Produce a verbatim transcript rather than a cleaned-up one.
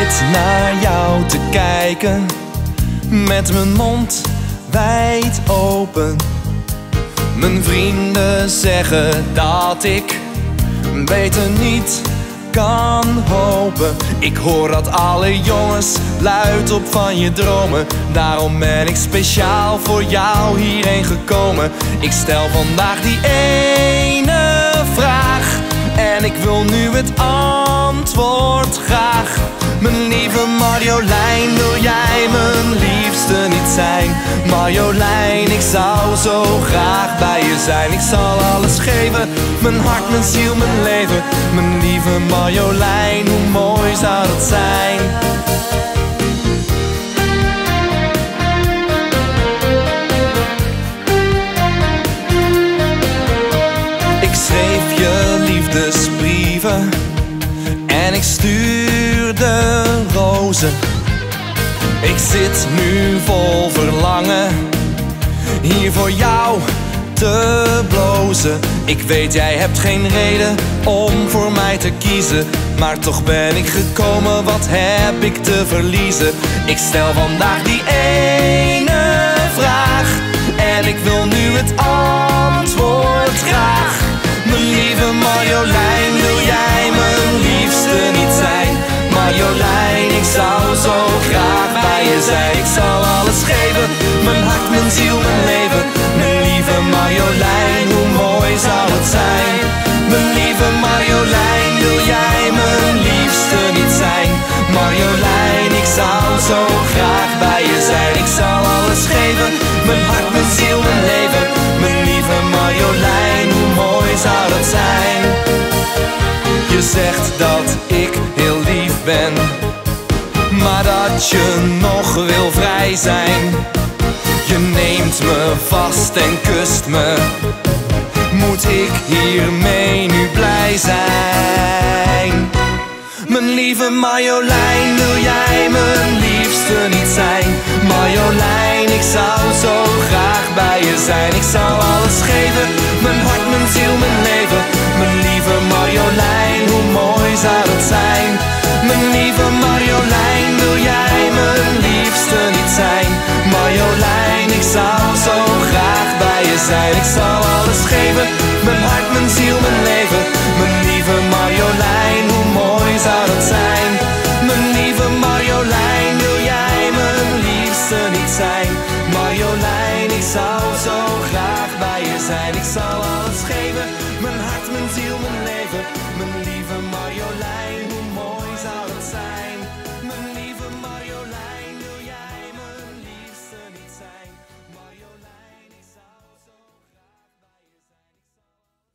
zit naar jou te kijken, met mijn mond wijd open. Mijn vrienden zeggen dat ik beter niet kan hopen. Ik hoor dat alle jongens luid op van je dromen. Daarom ben ik speciaal voor jou hierheen gekomen. Ik stel vandaag die ene vraag en ik wil nu het antwoord graag. Mijn lieve Marjolein, wil jij mijn liefste niet zijn? Marjolein, ik zou zo graag bij je zijn. Ik zal alles geven, mijn hart, mijn ziel, mijn leven. Mijn lieve Marjolein, hoe mooi zou dat zijn? Ik schreef je liefdesbrieven en ik stuurde rozen. Ik zit nu vol verlangen hier voor jou te blozen. Ik weet, jij hebt geen reden om voor mij te kiezen, maar toch ben ik gekomen, wat heb ik te verliezen? Ik stel vandaag die ene vraag en ik wil nu het antwoord graag. Mijn lieve Marjolein, wil jij mijn liefste niet zijn? Marjolein, ik zou zo graag bij je zijn. Ik zal alles geven, mijn hart, mijn ziel, mijn leven. Mijn lieve Marjolein, hoe mooi zou het zijn? Mijn lieve Marjolein, wil jij mijn liefste niet zijn? Marjolein, ik zou zo graag bij je zijn. Ik zal alles geven, mijn hart, mijn ziel, mijn leven. Mijn lieve Marjolein, hoe mooi zou dat zijn? Je zegt dat ik heel lief ben, maar dat je nog wil vrij zijn. Je neemt me vast en kust me, moet ik hiermee nu blij zijn? Mijn lieve Marjolein, wil jij mijn liefste niet zijn? Marjolein, ik zou zo graag bij je zijn. Ik zou alles geven, mijn hart, mijn ziel, mijn leven. Mijn lieve Marjolein, hoe mooi zou dat zijn? Mijn lieve Marjolein, wil jij mijn liefste niet zijn? Marjolein, ik zou zo graag bij je zijn. Ik zal alles geven, mijn hart, mijn ziel, mijn leven. Mijn lieve Marjolein, hoe mooi zou dat zijn? Mijn lieve Marjolein, wil jij mijn liefste niet zijn? Marjolein, ik zou zo graag bij je zijn. Ik zal alles geven, mijn hart, mijn ziel, mijn leven.